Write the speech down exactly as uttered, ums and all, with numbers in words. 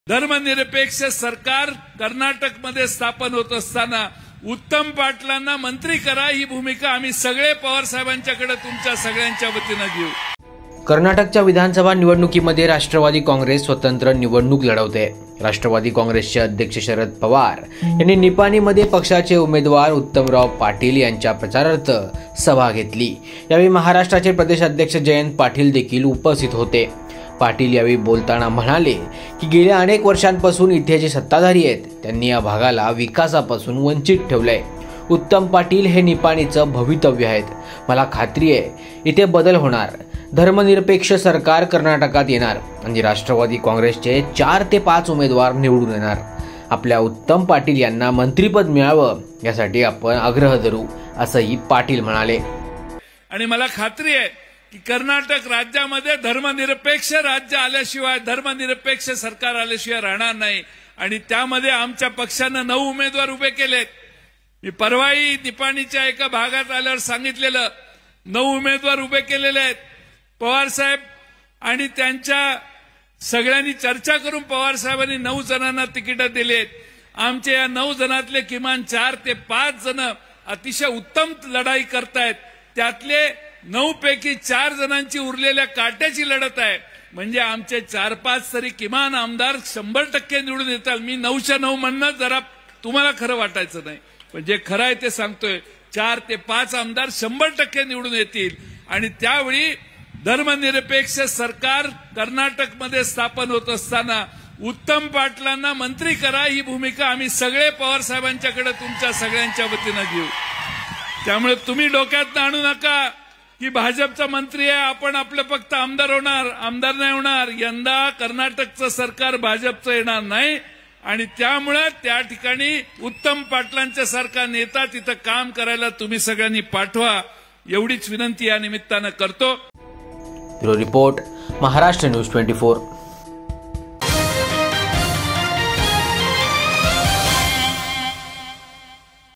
धर्मनिरपेक्ष सरकार कर्नाटकमध्ये स्थापन होत असताना उत्तम पाटलांना मंत्री करा ही भूमिका आम्ही सगळे पवार साहेबांच्याकडे तुमच्या सगळ्यांच्या वतीने घेऊ। कर्नाटकच्या विधानसभा निवडणुकीमध्ये राष्ट्रवादी काँग्रेस स्वतंत्र निवडणूक लढवते। राष्ट्रवादी काँग्रेसचे अध्यक्ष शरद पवार यांनी निपाणीमध्ये पक्षाचे उमेदवार उत्तमराव पाटील यांच्या प्रचारार्थ सभा घेतली। यावेळी महाराष्ट्राचे प्रदेश अध्यक्ष जयंत पाटील देखील उपस्थित होते। पाटील यावेळी बोलताना म्हणाले की गेल्या अनेक वर्षांपासून इथे जे सत्ताधारी आहेत त्यांनी या भागाला विकासापासून वंचित ठेवलंय। उत्तम पाटील हे निपाणीचं भवितव्य आहेत। मला खात्री आहे इथे बदल होणार, धर्मनिरपेक्ष सरकार कर्नाटकात येणार आणि राष्ट्रवादी काँग्रेसचे चार ते पाच उमेदवार निवडून येणार। आपल्या उत्तम पाटील यांना मंत्रिपद मिळावं यासाठी आपण आग्रह धरू असंही पाटील म्हणाले। आणि मला खात्री आहे की कर्नाटक राज्यामध्ये धर्मनिरपेक्ष राज्य आल्याशिवाय, धर्मनिरपेक्ष सरकार आल्याशिवाय राहणार नाही आणि त्यामध्ये आमच्या पक्षाने नऊ उमेदवार उभे केलेत। मी परवाही निपाणीच्या एका भागात आल्यावर सांगितलेलं नऊ उमेदवार उभे केलेले आहेत। पवार साहेब आणि त्यांच्या सगळ्यांनी चर्चा करून पवार साहेबांनी नऊ जणांना तिकीट दिलेत। आमच्या या नऊ जणातले किमान चार ते पाच जण अतिशय उत्तम लढाई करतायत। त्यातले नऊ पैकी चार जणांची उरलेल्या काट्याची लढत आहे। म्हणजे आमचे चार पाच तरी किमान आमदार शंभर टक्के निवडून येतात। मी नऊशे नऊ म्हणणं जरा तुम्हाला खरं वाटायचं नाही, पण जे खरं आहे ते सांगतोय। चार ते पाच आमदार शंभर टक्के निवडून येतील आणि त्यावेळी धर्मनिरपेक्ष सरकार कर्नाटकमध्ये स्थापन होत असताना उत्तम पाटलांना मंत्री करा ही भूमिका आम्ही सगळे पवार साहेबांच्याकडे तुमच्या सगळ्यांच्या वतीने घेऊ। त्यामुळे तुम्ही डोक्यात आणू नका की भाजपचा मंत्री आहे आपण आपलं फक्त आमदार होणार, आमदार नाही होणार। यंदा कर्नाटकचं सरकार भाजपचं येणार नाही आणि त्यामुळे त्या ठिकाणी उत्तम पाटलांच्या सारखा नेता तिथं काम करायला तुम्ही सगळ्यांनी पाठवा एवढीच विनंती या निमित्तानं करतो। ब्युरो रिपोर्ट, महाराष्ट्र न्यूज चोवीस।